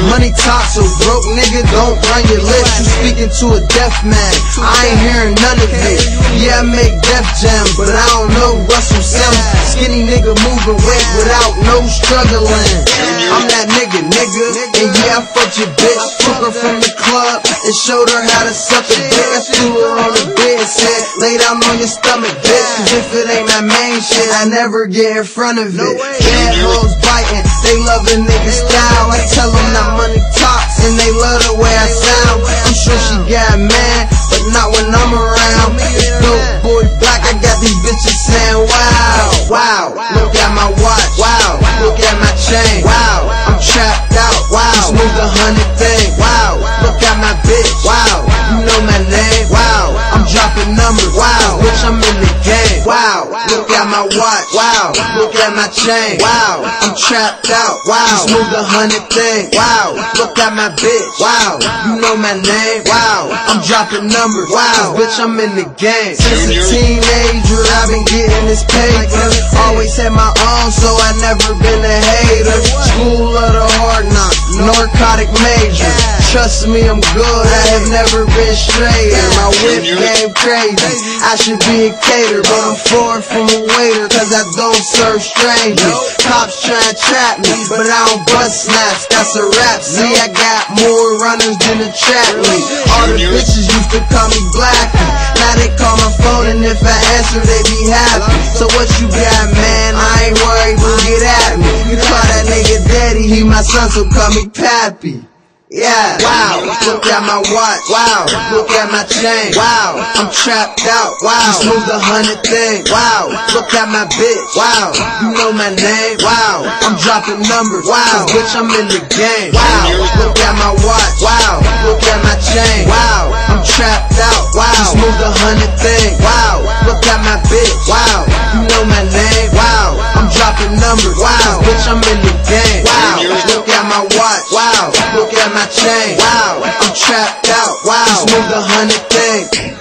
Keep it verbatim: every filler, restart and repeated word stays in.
Money talk, so broke nigga, don't run your lips. You speaking to a deaf man, I ain't hearing none of it. Yeah, I make Def Jam, but I don't know Russell Sims. Skinny nigga moving weight without no struggling. I'm that nigga, nigga, and yeah, I fucked your bitch. Took her from the club and showed her how to suck a dick. I threw her on the bed, said, lay down on your stomach, bitch. Cause if it ain't my main shit, I never get in front of it. Bad hoes biting, they love a nigga style. I tell them that money talks, and they love the way I sound. I'm sure she got mad, but not when I'm around. Dope boy black, I got these bitches saying, wow, wow. Look at my watch, wow. Look at my chain, wow. I'm trapped out, wow. Smooth a hundred thing, wow. Look at my bitch, wow. You know my name, wow. I'm dropping numbers, wow. Bitch, I'm in the game, wow. Look at my watch, wow. Look at my chain, wow. I'm trapped out, wow. Smooth a hundred thing, wow. Look at my bitch, wow. You know my name, wow. I'm dropping numbers, wow. Bitch, I'm in the game. Since a teenager, I've been getting this paper. Always had my own, so I never been a hater. School of the hard knock, narcotic major. Trust me, I'm good, I have never been straighter. My whip game crazy, I should be a cater, but I'm far from a waiter, cause I don't serve strangers. Cops try to trap me, but I don't bust snaps, that's a rap. See, I got more runners than a trap league. All the bitches used to call me Blackie, now they call my phone, and if I answer, they be happy. So what you got, man? I ain't worried, but get at me. You call that nigga daddy, he my son, so call me Pappy. Yeah, wow, look at my watch, wow, look at my chain, wow, I'm trapped out, wow, smooth a hundred thing, wow, look at my bitch, wow, you know my name, wow, I'm dropping numbers, wow, bitch, I'm in the game, wow, look at my watch, wow, look at my chain, wow, I'm trapped out, wow, smooth a hundred thing, wow, look at my bitch, wow, you know my name, wow, I'm dropping numbers, wow, bitch, I'm in the game, wow, look at my watch, wow, look at my chain, wow, I'm trapped out, wow, smooth a hundred thing.